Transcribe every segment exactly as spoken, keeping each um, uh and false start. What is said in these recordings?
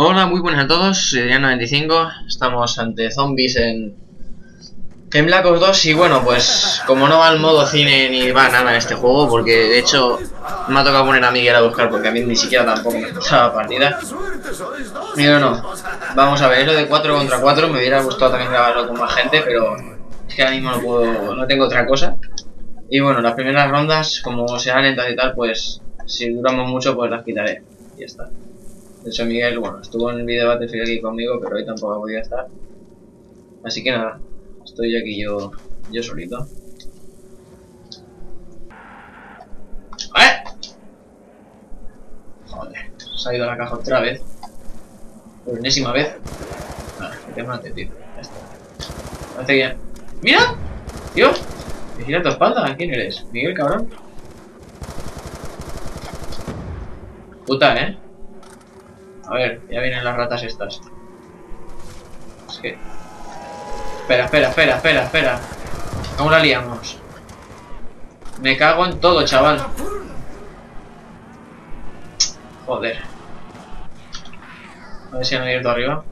Hola, muy buenas a todos, soy Adrián noventa y cinco, estamos ante zombies en, en Black Ops dos y bueno, pues como no va el modo cine ni va nada en este juego, porque de hecho me ha tocado poner a Miguel a buscar porque a mí ni siquiera tampoco me gustaba la partida. Y bueno, vamos a ver, lo de cuatro contra cuatro, me hubiera gustado también grabarlo con más gente, pero es que ahora mismo no puedo, no tengo otra cosa. Y bueno, las primeras rondas, como sean lentas y tal, pues si duramos mucho pues las quitaré y ya está. De hecho Miguel, bueno, estuvo en el video de Battlefield aquí conmigo, pero hoy tampoco ha podido estar. Así que nada, estoy aquí yo, yo solito. ¡Eh! Joder, se ha ido a la caja otra vez. Por enésima vez. Nada, que te mate, tío. Ya está. Parece bien. ¡Mira! Tío, me gira tu espalda. ¿Quién eres? ¿Miguel, cabrón? Puta, ¿eh? A ver, ya vienen las ratas estas. Es que... Espera, espera, espera, espera, espera. ¿Cómo la liamos? Me cago en todo, chaval. Joder. A ver si han abierto arriba.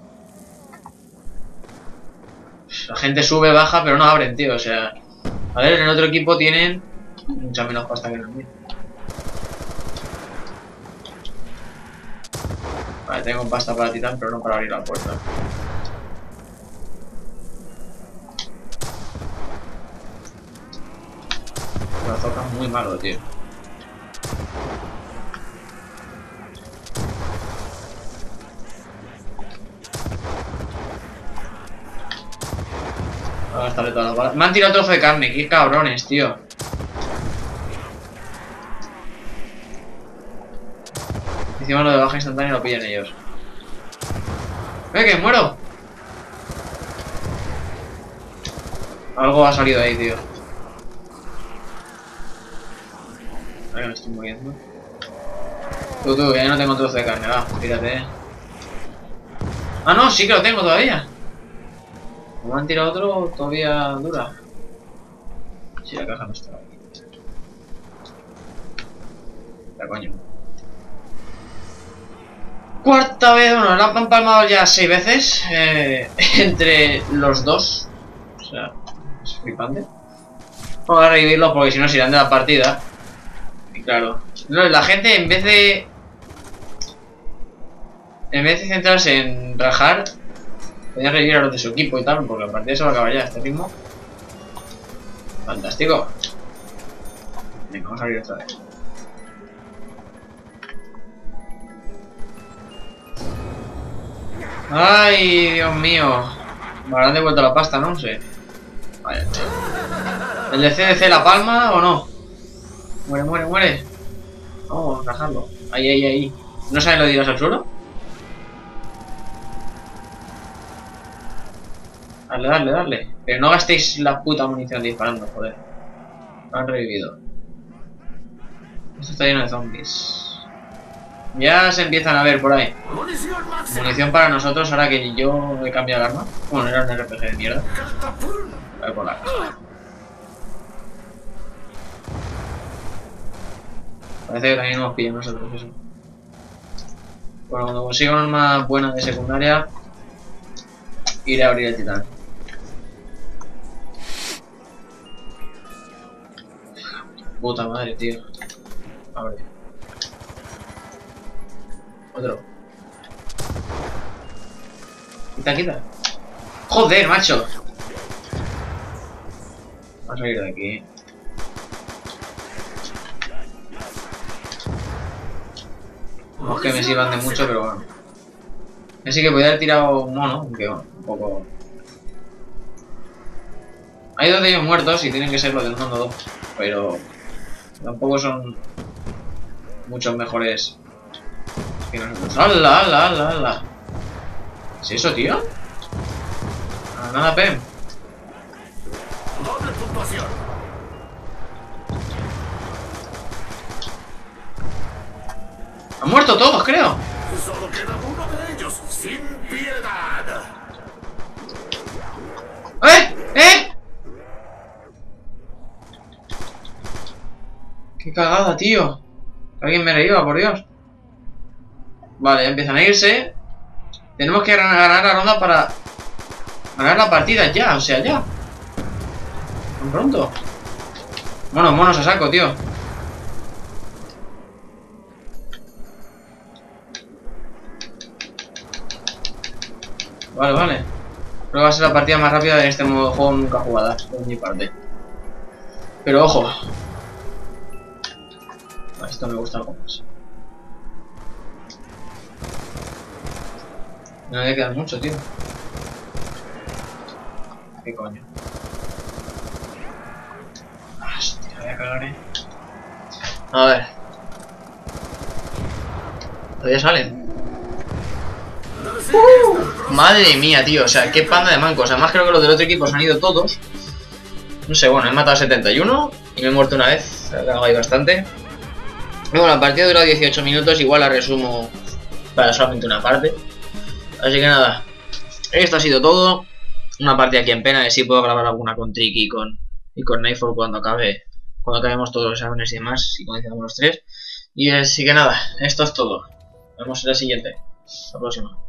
La gente sube, baja, pero no abren, tío. O sea... A ver, en el otro equipo tienen mucha menos pasta que en el mío. Vale, tengo pasta para titán, pero no para abrir la puerta. La toca muy malo, tío. Voy a gastarle todas las balas. Me han tirado trozo de carne, qué cabrones, tío. Encima lo de baja instantánea lo pillan ellos. ¡Eh, que muero! Algo ha salido ahí, tío. Ahora me estoy muriendo. Tú, tú, ya no tengo trozo de carne, va, tírate. Ah, no, sí que lo tengo todavía. Me han tirado otro, todavía dura. Si la caja no está aquí. La coño. Cuarta vez, bueno, la han palmado ya seis veces eh, entre los dos. O sea, es flipante. Vamos a revivirlo porque si no se irán de la partida. Y claro, no, la gente en vez de en vez de centrarse en rajar, podría revivir a los de su equipo y tal, porque la partida se va a acabar ya a este ritmo. Fantástico. Venga, vamos a abrir otra vez. Ay, Dios mío. Me habrán devuelto la pasta, no sé. Vaya, tío. ¿El de C D C la palma o no? Muere, muere, muere. Vamos a rajarlo. Ahí, ahí, ahí. ¿No saben lo de tiras al suelo? Dale, dale, dale. Pero no gastéis la puta munición disparando, joder. Lo han revivido. Esto está lleno de zombies. Ya se empiezan a ver por ahí. Munición para nosotros ahora que yo he cambiado el arma. Bueno, era un R P G de mierda. A ver por la casa. Parece que también hemos pillado nosotros eso. Bueno, cuando consiga una arma buena de secundaria, iré a abrir el titán. Puta madre, tío. Abre. Otro. Quita, quita. Joder, macho. Vamos a ir de aquí. No es que me sirvan de mucho, pero bueno. Así que podría haber tirado un mono, aunque bueno, un poco... Hay dos de ellos muertos y tienen que ser los del mundo dos. Pero... tampoco son... muchos mejores... que nosotros. ¡Hala, hala, hala, hala! ¿Es eso, tío? Ah, nada, Pem. Han muerto todos, creo. Solo queda uno de ellos, sin piedad. ¡Eh! ¡Eh! ¡Qué cagada, tío! Que alguien me reviva, por Dios. Vale, empiezan a irse. Tenemos que ganar, ganar la ronda para ganar la partida ya, o sea, ya. Tan pronto. Bueno, monos a saco, tío. Vale, vale. Creo que va a ser la partida más rápida de este modo de juego nunca jugada, por mi parte. Pero ojo. Vale, esto me gusta algo más. No me queda mucho, tío. ¿Qué coño? Hostia, voy a cagar, eh. A ver. Todavía salen. Uh, madre mía, tío. O sea, qué panda de mancos. Además creo que los del otro equipo se han ido todos. No sé, bueno, he matado a setenta y uno y me he muerto una vez. He cagado ahí bastante. Y bueno, la partida dura dieciocho minutos. Igual la resumo para solamente una parte. Así que nada. Esto ha sido todo. Una partida aquí en pena. Que sí puedo grabar alguna con Tricky y con, y con Nightfall cuando acabe. Cuando acabemos todos los exámenes y demás. Y cuando hicimos los tres. Y así que nada, esto es todo. Nos vemos en la siguiente. Hasta la próxima.